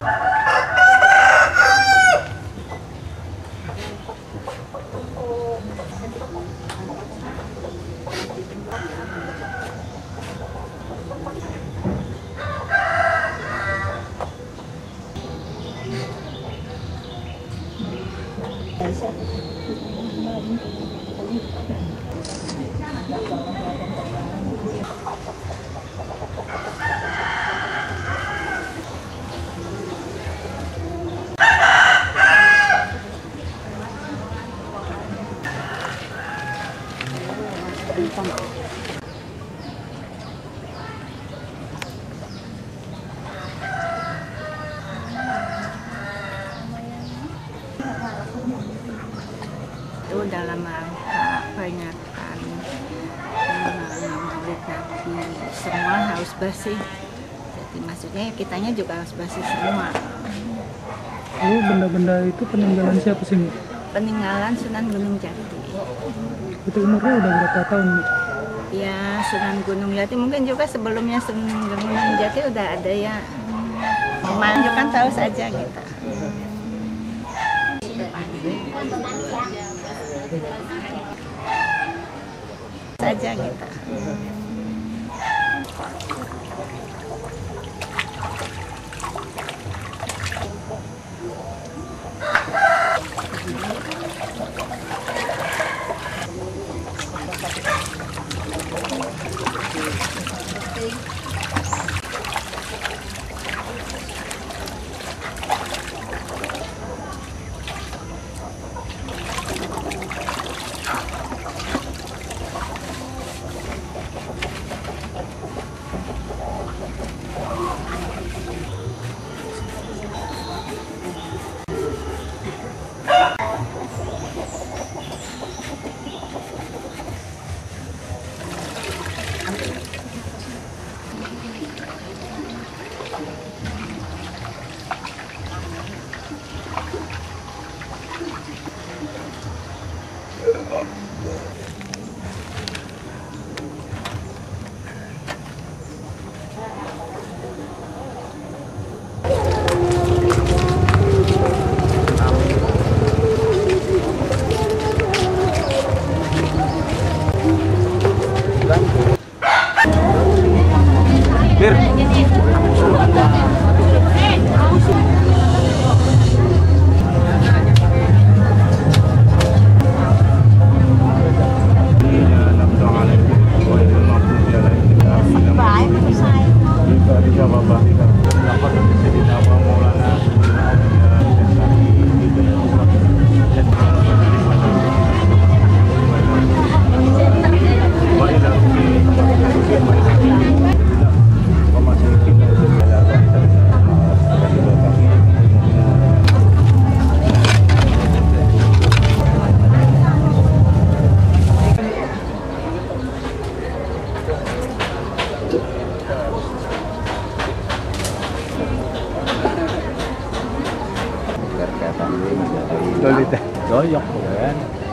Itu dalam rangka peringatan Maulid Nabi, semua harus bersih. Jadi maksudnya kitanya juga harus bersih semua. Oh, benda-benda itu peninggalan siapa sih, Mbak? Peninggalan Sunan Gunung Jati. Itu umurnya udah berapa tahun, Mbak? Ya, Sunan Gunung Jati mungkin juga sebelumnya Sunan Gunung Jati udah ada ya. Menunjukkan tahu saja gitu. Saja gitu. Doyok kan.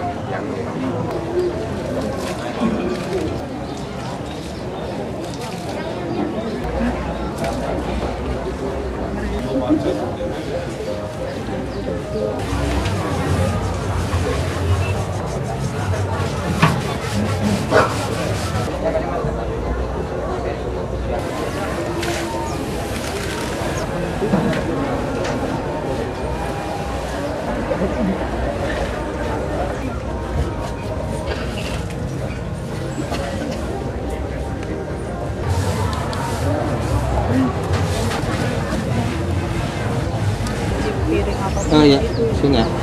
Oh iya, sini ya.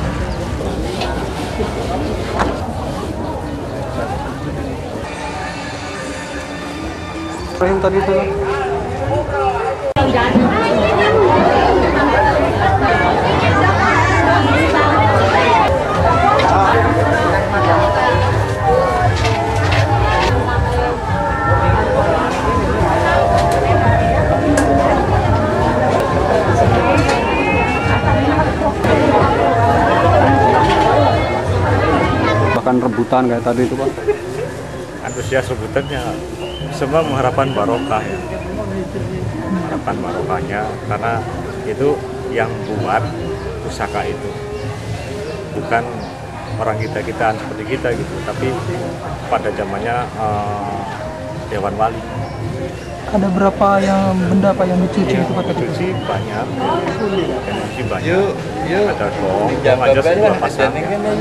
Yang tadi itu. Rebutan kayak tadi itu, Pak. Antusias rebutannya semua mengharapkan barokah ya. Harapan barokahnya karena itu yang buat pusaka itu, bukan orang kita-kitaan seperti kita gitu, tapi pada zamannya Dewan Wali. Ada berapa yang benda Pak yang dicuci itu Pak tadi? Dicuci banyak, yang dicuci banyak. Ada gong aja 10 pasang.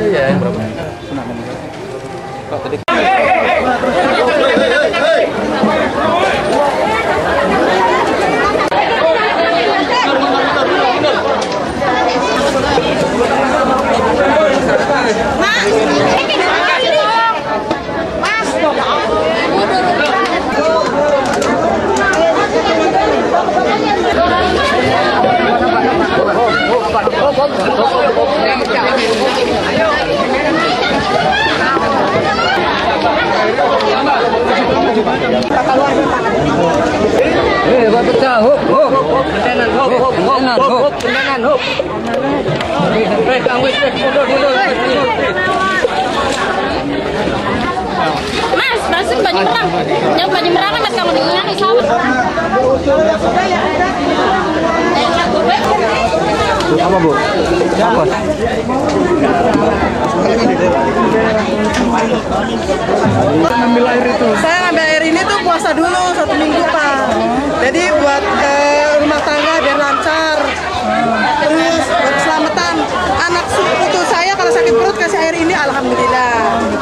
Mas, masuk baju merah. Yang baju merah kan mas kamu dengan nih sawah. Apa Bu? Apa? Ambil air itu. Saya ngambil air ini tuh puasa dulu 1 minggu Pak. Jadi buat rumah tangga biar lancar. Terus buat keselamatan anak sepupu saya kalau sakit perut kasih air ini, alhamdulillah.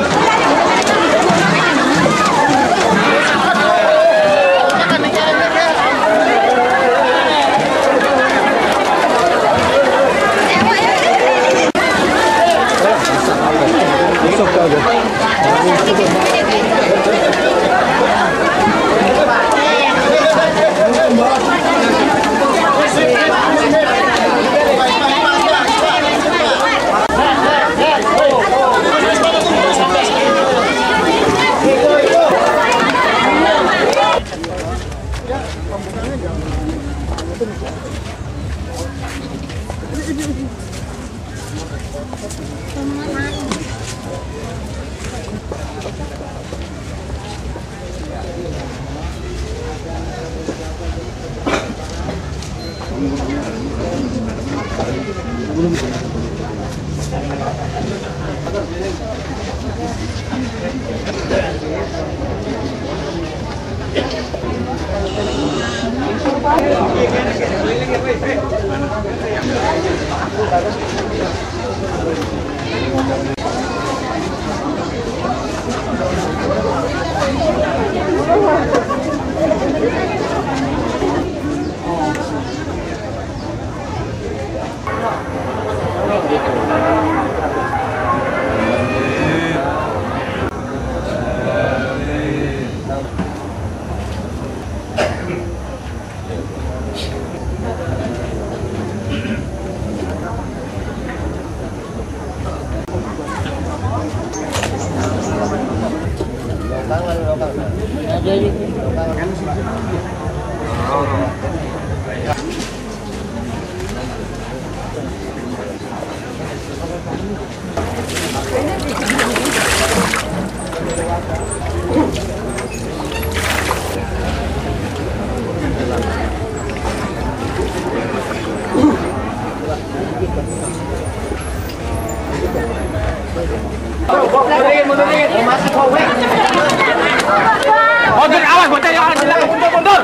Mundur, awas bocah yang silakan mundur, mundur.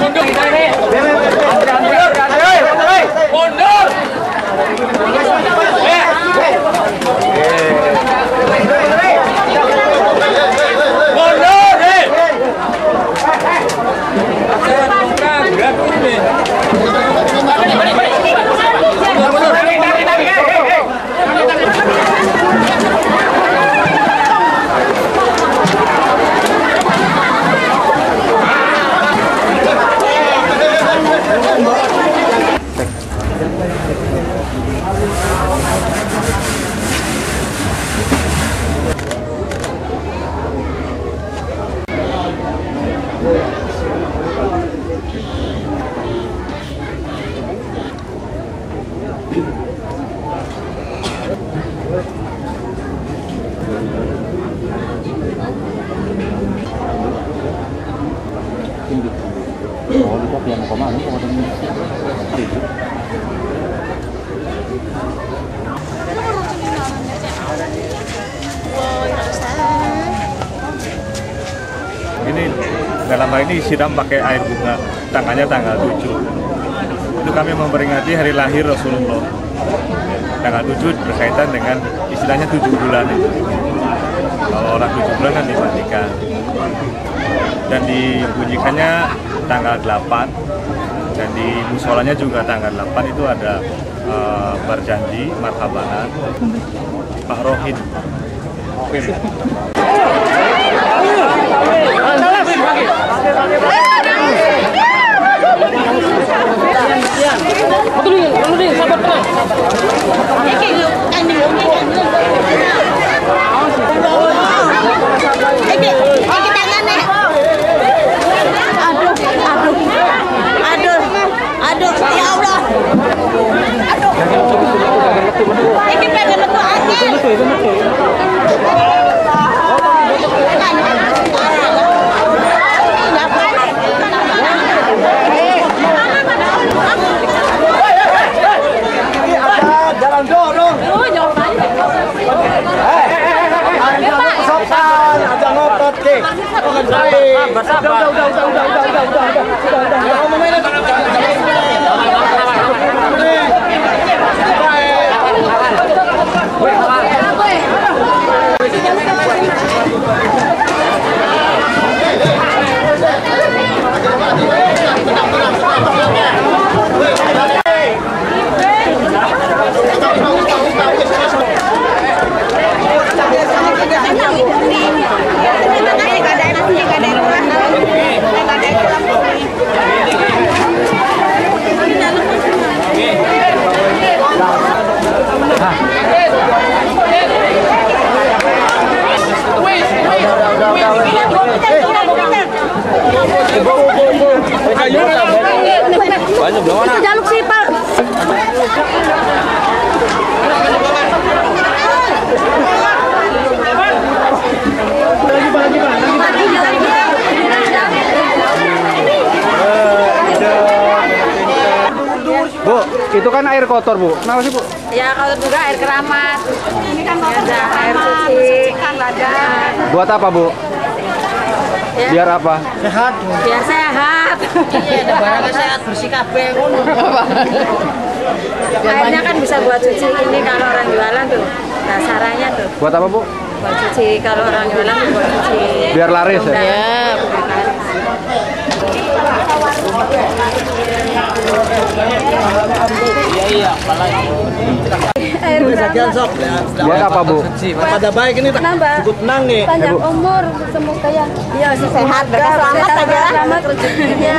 Mundur. dalam hal ini siram pakai air bunga, tanggalnya tanggal 7. Itu kami memperingati hari lahir Rasulullah. Tanggal 7 berkaitan dengan istilahnya 7 bulan itu. Kalau orang 7 bulan kan dimandikan. Dan dibunyikannya tanggal 8. Dan di musolanya juga tanggal 8 itu ada berjanji marhabanan Pak Rohin. Aduh, ya Allah. Ini pengen letu angin. Jalan dong. Sopan, aja ngotot ke. Jaluk sih, Pak. Bu, itu kan air kotor, Bu. Kenapa sih, Bu? Ya kalau juga air keramat. Ini kan ada air suci, kan ada. Buat apa, Bu? Ya. Biar apa? Biar sehat. Iya, ada barangnya sehat, bersih kabeh ngono. Airnya kan bisa buat cuci ini kalau orang jualan tuh. Dasarannya tuh. Buat apa, Bu? Buat cuci kalau orang jualan tuh buat cuci. Biar laris ya? Ya, buat laris. Buat apa, Bu? Pada baik ini cukup tenang nih. Panjang umur, semoga ya. Iya, sehat, selamat aja. Selamat rezekinya.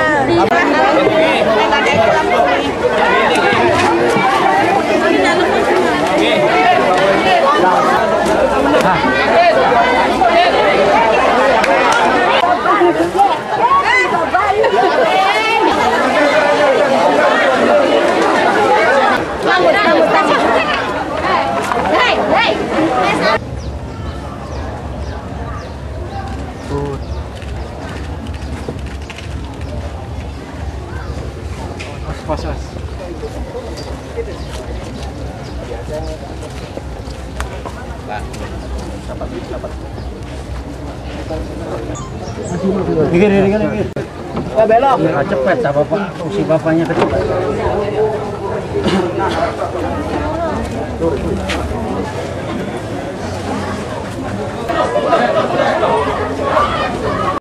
Pas. Mikir. Ya belok. Cepet sama Bapak. Si bapaknya kecil.